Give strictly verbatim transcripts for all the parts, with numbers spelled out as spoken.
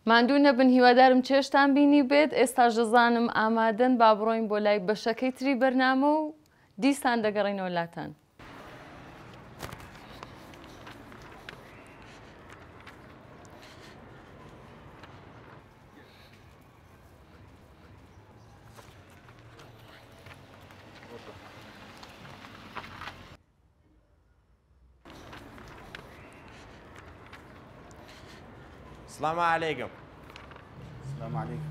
ماندوو نەبن هیوادارم چێشتان بینی بێت ئێستا ژەزانم ئامادەن با بڕۆین بۆ لای بەشەکەی تری بەرنامە و دیسان دەگەڕێنەوە لاتان. السلام عليكم. السلام عليكم.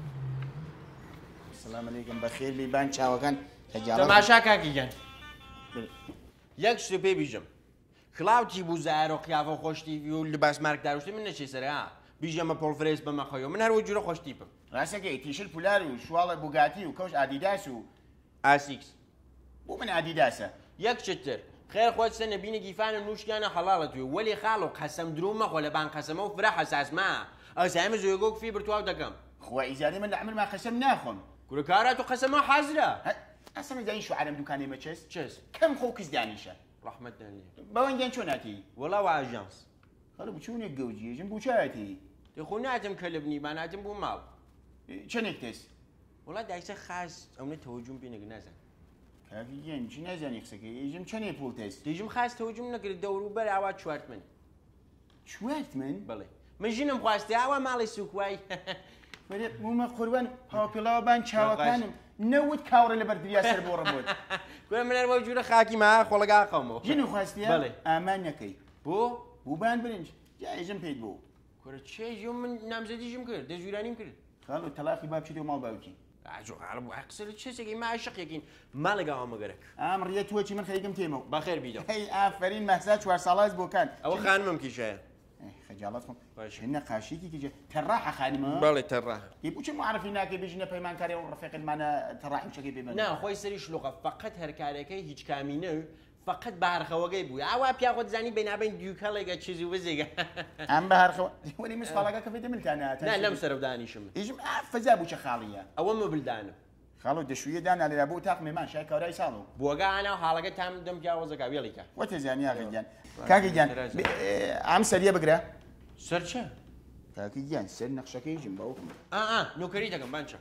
السلام عليكم بخير بيبان چاوەکان تەماشا کاکیگەن یەک شتێ پێ بیژەم خلاوتی بوو زارۆ قیافە خۆشتیوی و لباس مارکداروشتی من نەچێ سەر ها بیژەمە پۆڵفرێس بەمەخەوە من هەروە جورە خۆشتیپم ڕاستەکەی تیشل پولار و شواڵە بوگاتی و کەوش ئادیداس و ئاسیکس بۆ من ئادیداسە یەک چتر خێر خۆت سەنە بینە گیفانە نوشکیانە حەڵاڵە توێ وەلی خاڵ و قەسەم درۆ مەخۆ لە بان قەسەمە و فرە حەساسمە ئەسایمە زۆیگۆ فی برتواو دەکەم خوا ئیزانی من لە عمرما قەسەم ناخۆم کورکارات و قەسەمە حەزرە ئەسەمە دانی شوعرم دوکانێمە چێس چێس کەم خۆ کەس دانیشە ڕەحمەت دەنێ بەوەنگیان چۆن ناتی وەڵاو ئاژانس خەڵە بچوونێک گەوجێژم بوو چاتی دەخۆ ناتم کە لە بنی با ناتم بوو ماڵ چەندێک تێس وڵا دایسە خاس ئەوە تەوەجوم پێ نەگە نازان کاکیگەن چی نازانی قسەکەی ئێژم چەندێ پوڵ تێست دێژم خاس تەوەجوم نەکرد دەور و بەر ئاوا چوارت من چوارت من بڵێ من ژینم خواستی ئاوا ماڵی سوکوای مومە قوربان هاوپێڵاوەبان چاوەکانم نەوت کاوڕە لە بەردریا سەر بۆ ڕەبوت گوێ من بۆ جوورە خاکی ما خۆڵگا قەومەوە ژین خواستی بڵێ ئامان نەکەی بۆ بووبان برنج جایژم پێیت بوو کورە چێژ من نامزەدیژم کرد دەژورانیم کرد خاڵ تەلاقی با بچیت و ماڵ باوکی قسە چێسێکی ما عاشقێکین ماڵێگاوە مەگەرەک ئام ڕێت توەچی من خەریکم تێمەوە بەخێر بیدە هەی ئافرین مەحسا چوار ساڵاز بۆکان ئەوە خانمم کیشایە خجالات خۆم هێنە قاشێکی کیجە تەڕاحە خانمە بەڵێ تەڕاح هی بچ معرفی ناکەی بژنە پەیمانکاری و ڕفێقمانە تەڕاحی شەکەی پێ بێن نا خۆی سەری شلوقە فقط هەرکارەکەی هیچ کامینە و فقط بارخەوەگەی بووی ئاوا پیاخۆت زانی بینابین دیوکەڵێگە چیزی وزێگە ئەم بە هەرخەوە وەلی مسخاڵەکە کە فێدە ملکانە نا لەم سەرە دانیشم ئیژم فەزا بوو چە خاڵیە ئەوە مبلدانە خاڵۆ دەشویە دانا لێرا بۆ تاق مێمان شای کاورای ساڵ و بۆگانە و حاڵەکە تام دەم پیاوەزەکە وێڵیکە وە تێزانی ئاغەگیان کاکەگیان ئەم سەریە بگرە سەر چە؟ کاکەگیان سەر نەخشەکەی ژم باوکم ئا نۆکەری دەکەم بانچە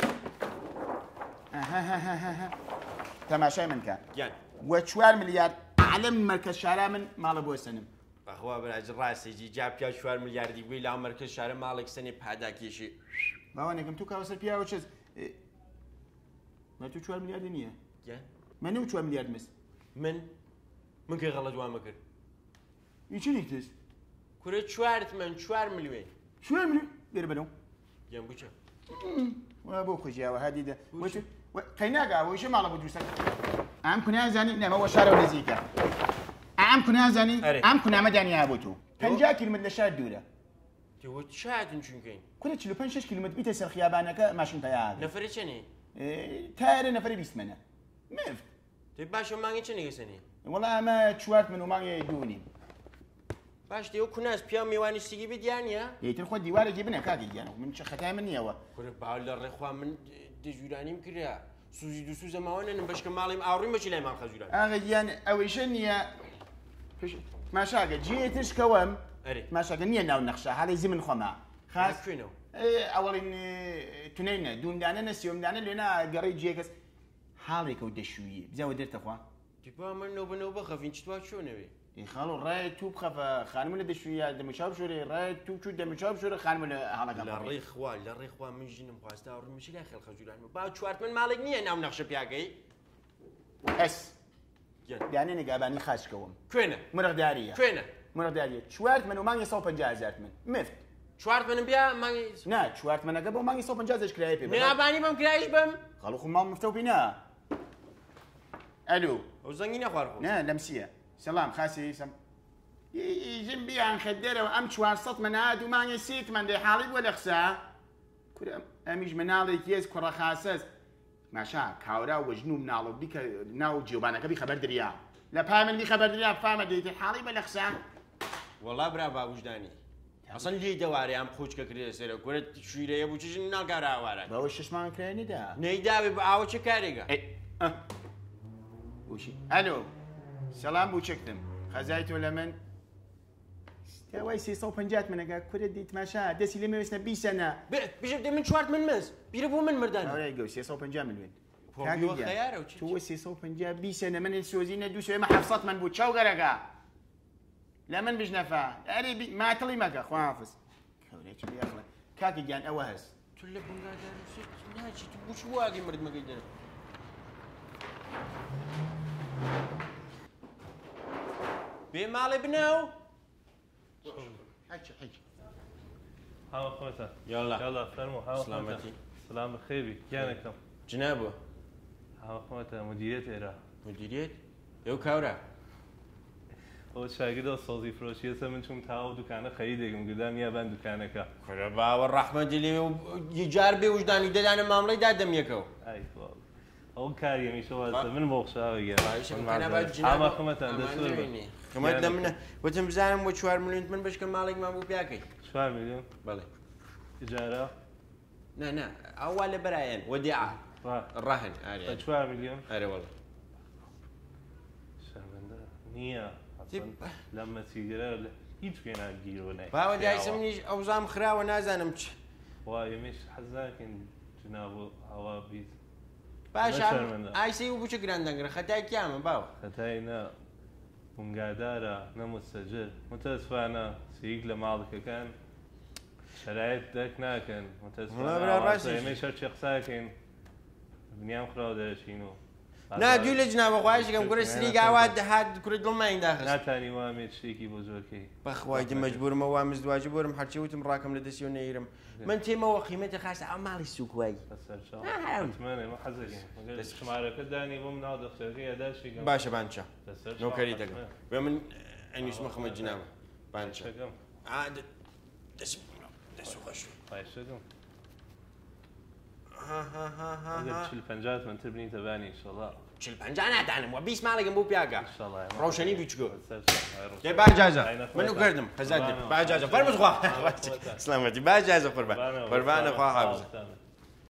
تەماشای من کە گیان وە چوار ملیارد عەلەم مەرکەز شارا من ماڵە بۆ سەنم بەخوا بەراج ڕاستێکی جا پیا چوار ملیاردی بووی لاو مەرکەز شارە ماڵێک سەنێ پاداکێشی باوانێکم تو کاوە سەر پیاوە چێز ما تو چوار ملیاردی نییە گیان من نەو چوار ملیارد مست من من کەی غەڵەت وامە کرد هیچی تێست کورە چوارت من چوار ملیۆن چوار ملیۆن بێرە بەرەو گیان بچە وا بۆ خۆشیاوە هادیدە قەی ناگاوەیشە ماڵە بۆ دووسەر ئەم کونیازانی نەمەوە شارە نزیکە ئەم کونیازانی ئەم کونامە دانیا بۆ تۆ پەنجا کیلومتر لە شار دوورە تۆ چاتن چونکەین کورە چلو پەنج شەش کیلومتر بیتە سەر خیابانەکە ماشین تەیار نەفرە چەنێ تایرە نەفەری بیستمەنە مفت تۆ باشە مانگی چەندێک سەنێ وەڵا ئەمە چوارت من و مانگی دوو نیم باش دێ و کوناس پیا میوانیستگی بدیانە یەتر خۆ دیوارێکی بنە کاکی گیانە من چه خەتای من نییەوە کورە باو لە ڕێخوا من دەژورانیم کرا سوزی دو سوزە ماوەنن بەشکە ماڵیم ئاڕووی مەچی لای مان خەجوران ئاغا گیان ئەوەیشە نییە ماشاگە جێتر شکەوەم ماشاگە نییە ناو نەخشە حاڵی زی من خۆما خاص خوێنەوە ئەوەڵین تونەینە دوومدانە سێومدانە لێنا گەڕی جێکەس حاڵێکە و دەشویی بزاوە دەرتەخوا دیپا من نەو بنەوە بەخەفین چتوا چۆنەوێ خاڵ و ڕای توپ خەفە خانمە لە دەشویە دەمەچاو شۆرێ ڕای توپ چوو دەمەچاو شۆرە خانمە لە هەڵەکە لە ڕێخوا لە ڕێخوا من ژینم خواستا ڕوومشی لای خەڵ خەجوران با چوارت من ماڵێک نییە ناو نەخشە پیاگەی ئەس دانێنێ گابانی خاشکەوەم کوێنە مرەخداریە کوێنە مرەخداریە چوارت من و مانگی سەد و پەنجا هەزار من مفت چوارت منم بیا مانگی نا چوارت منەکە بۆ مانگی سەد و پەنجا هەزار کرایە پێ نابانی بەم کرایش بم خەڵ خۆ ماڵ مفتە و بینا ئەلو ئەو زەنگی نەخوار خۆ نا لەمسیە سەڵام خاسی سەم ئیژم بیان خەدەرەوە ئەم چوارسەد منات و مانگی سێت من دێ حاڵی بۆ لە قسە کورە ئەمیش مناڵێکی هێز کوڕە خاسەس ماشا کاورا وەژن و مناڵە بیکە ناو جیوبانەکە بی خەبەر دریا لە پای من بی خەبەر دریا فامە دێتێ حاڵی بە لە قسە وەڵا برا باوجدانی ئەسەن لێی دەوارێ ئەم خۆچکە کرێ سەرە کورە شویرەیە بوو چژن ناگارە ئاوارە بەوە ششمان کرێنیدا نەیداوێ بە ئاوە چه کارێگە وشی ئەلۆ سەڵام بوو چەکتم خەزای تۆ لە من وای سێ سەد و پەنجا منەگە کورە دیتماشا دەسی لێ مەوێستە بی سەنە بژم دێ من چوارت من مەز بیرە بۆ من مردان ئەوەی گەو سێ سەد و پەنجا ملیۆن خەیارە تو سێ سەد و پەنجا بی سەنە من سۆزینە دوو سێمە حەفسەد من بوو چاو گەرەگا لە من بژنەفا ئەرێ ماتڵی مەگە خواحافظ کەورێکی بیاخڵە کاکی گیان ئەوە هەست تو لە بنگادار ناچی تو بوش واگی مرد مەگەی دەرە بێ ماڵێ بنەو حەج حەج هاو خوتا يلا يلا فرموا هاو سلامتي سلام بخيري كانكم جنابه هاو خوتا مديرية إيرا مديريت يو كاورا هو شاگرد سازی فروشی هستم من چون تاو دکانه خریدم گفتم یا بند دکانه که خدا باور رحمت دلی یجار به وجدانی دادن معامله دادم یکو ای فال اون کاری میشه واسه من بخشا بگم اما خمت اندسور خمت لمنه وتم بزنم و چهار میلیون من بشکم مالک ما بو بیاکی چهار میلیون بله اجاره نه نه اول براين وديعه الرهن اري چهار میلیون اري والله شرمنده نيه لما سيجاره هیچ كينا گیرو نه باو جايسمني اوزام خراوه نازانم چ واي مش حزاكن جنابو هوا بيت باشا اي سي وبوش جراندنجر خداي كيام باو خداينا منقادارة نمستجر متاسفانا سيق لمالك كان شرايط داك ناكن متاسفانا ما شرط شخص ساكن بنيام خراو شينو نا دوله جناب خواهش كم كره سريق عواد هاد كره دل ما ينداخل لا تاني وامي شريكي بوزوركي بخواي مجبور ما وامز واجب ورم حرشي وتم راكم لدسيون يرم من تيما وقيمته خاصه عمال السوق واي بس ان شاء الله اتمنى ما حزقين بس شمارك داني مو مناض خيريه داشي باشا بانشا نو كريتك ومن ان يسمى خمس جناب بانشا عاد دس دس وخش طيب شكرا ها ها ها ها شيل الفنجات من تبني تباني ان شاء الله شيل الفنجان اتعلم وبيس مالك مو بياقا ان شاء الله روشني بيتشكو دي باجازه منو قردم خزاد باجازه فرمز خوا سلامتي باجازه قربان قربان اخو حافظ